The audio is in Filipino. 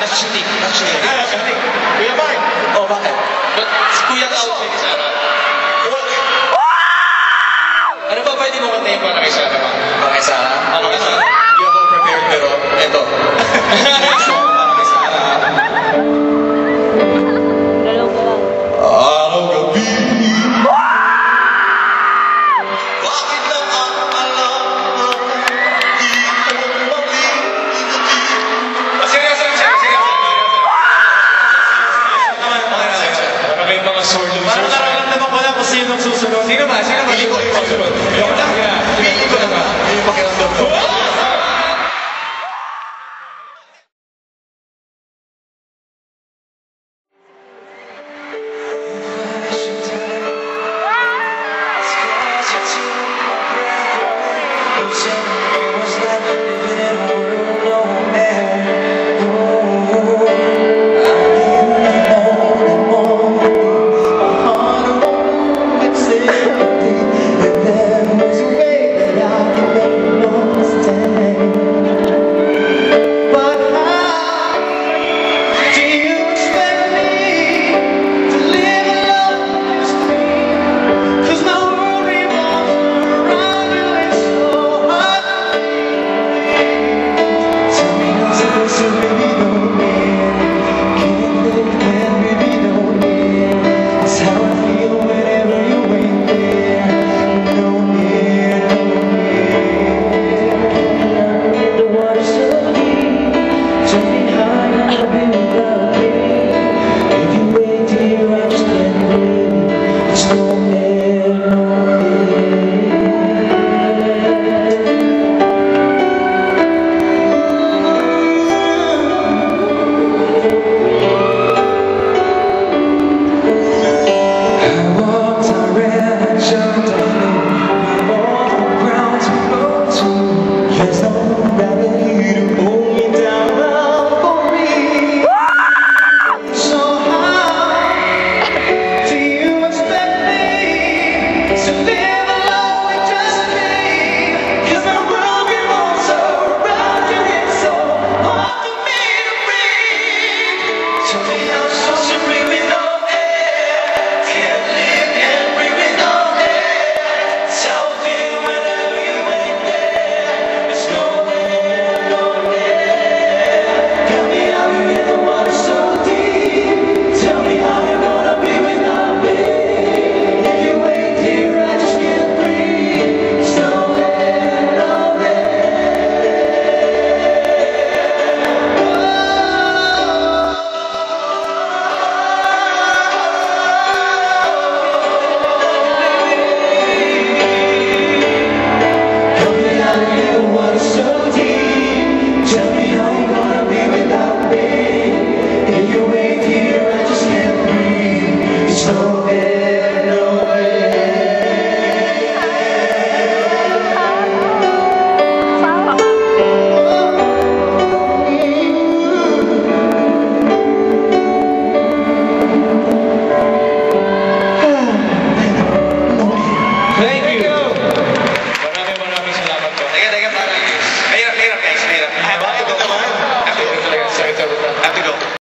Shooting. Kuya Mark! Oh, bakit? But Kuya outfit ni Sarah. Ano ba pwede mo kantayin para kay Sarah? Para kay Sarah? Ano kay Sarah? Hindi ako prepared pero eto. Para kay Sarah. Araw-gabi. Bakit lang ang alam? Di ko mabibigay. Seryoso. Para may mga sword losers. Parang nararamdaman ko lang kung sino ang susunod. Sino ba? Pili ko yung susunod. Pili ko naman. Yung pakiramdam ko. Wow!